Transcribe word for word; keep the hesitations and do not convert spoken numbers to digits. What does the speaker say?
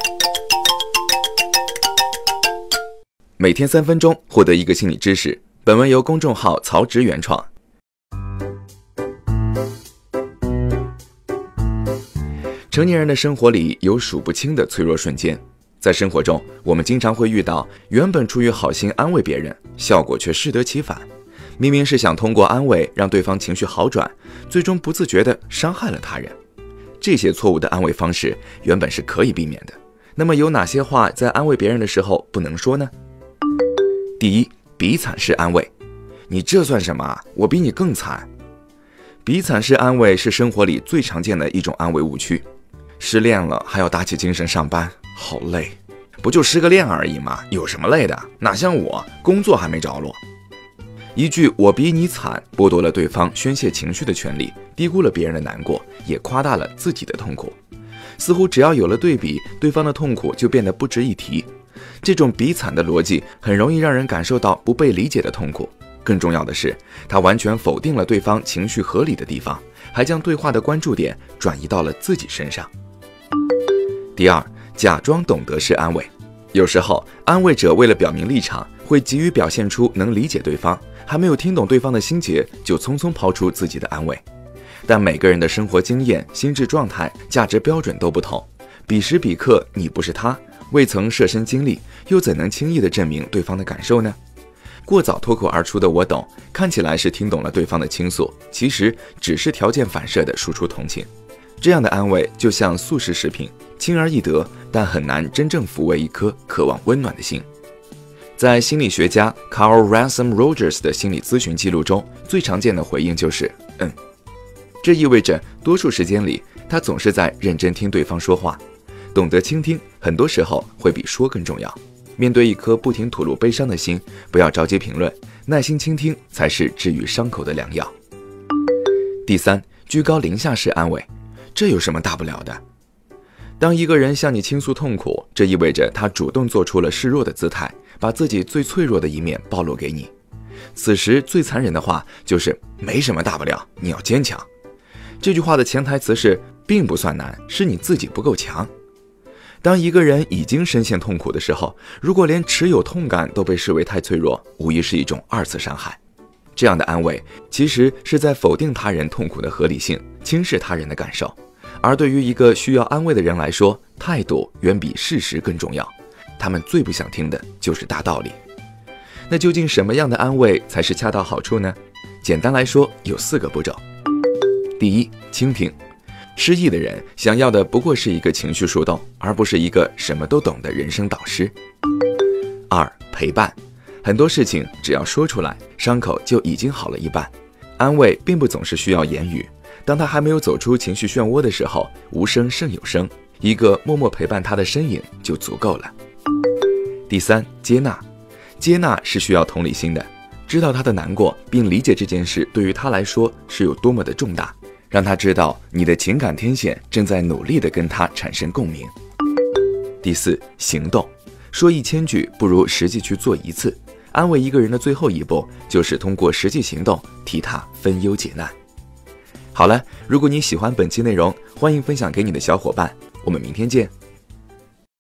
每天三分钟，获得一个心理知识。本文由公众号曹植原创。成年人的生活里有数不清的脆弱瞬间，在生活中，我们经常会遇到原本出于好心安慰别人，效果却适得其反。明明是想通过安慰让对方情绪好转，最终不自觉地伤害了他人。这些错误的安慰方式原本是可以避免的。那么有哪些话在安慰别人的时候不能说呢？第一，比惨式安慰。你这算什么？我比你更惨。比惨式安慰是生活里最常见的一种安慰误区。失恋了还要打起精神上班，好累。不就失个恋而已嘛，有什么累的？哪像我，工作还没着落。一句我比你惨，剥夺了对方宣泄情绪的权利，低估了别人的难过，也夸大了自己的痛苦。似乎只要有了对比，对方的痛苦就变得不值一提。这种比惨的逻辑很容易让人感受到不被理解的痛苦。更重要的是，它完全否定了对方情绪合理的地方，还将对话的关注点转移到了自己身上。第二，假装懂得式安慰。有时候，安慰者为了表明立场，会急于表现出能理解对方，还没有听懂对方的心结，就匆匆抛出自己的安慰。但每个人的生活经验、心智状态、价值标准都不同，彼时彼刻你不是他，未曾设身经历，又怎能轻易地证明对方的感受呢？过早脱口而出的我懂，看起来是听懂了对方的倾诉，其实只是条件反射地输出同情。这样的安慰就像速食食品，轻而易得，但很难真正抚慰一颗渴望温暖的心。在心理学家 Carl Ransom Rogers 的心理咨询记录中，最常见的回应就是嗯。这意味着多数时间里，他总是在认真听对方说话。懂得倾听，很多时候会比说更重要。面对一颗不停吐露悲伤的心，不要着急评论，耐心倾听才是治愈伤口的良药。第三，居高临下式安慰。这有什么大不了的？当一个人向你倾诉痛苦，这意味着他主动做出了示弱的姿态，把自己最脆弱的一面暴露给你。此时最残忍的话就是没什么大不了，你要坚强。这句话的潜台词是并不算难，是你自己不够强。当一个人已经深陷痛苦的时候，如果连持有痛感都被视为太脆弱，无疑是一种二次伤害。这样的安慰其实是在否定他人痛苦的合理性，轻视他人的感受。而对于一个需要安慰的人来说，态度远比事实更重要。他们最不想听的就是大道理。那究竟什么样的安慰才是恰到好处呢？简单来说，有四个步骤。第一，倾听。失意的人想要的不过是一个情绪树洞，而不是一个什么都懂的人生导师。二，陪伴。很多事情只要说出来，伤口就已经好了一半。安慰并不总是需要言语，当他还没有走出情绪漩涡的时候，无声胜有声，一个默默陪伴他的身影就足够了。第三，接纳。接纳是需要同理心的，知道他的难过，并理解这件事对于他来说是有多么的重大，让他知道你的情感天线正在努力地跟他产生共鸣。第四，行动。说一千句不如实际去做一次。安慰一个人的最后一步，就是通过实际行动替他分忧解难。好了，如果你喜欢本期内容，欢迎分享给你的小伙伴，我们明天见。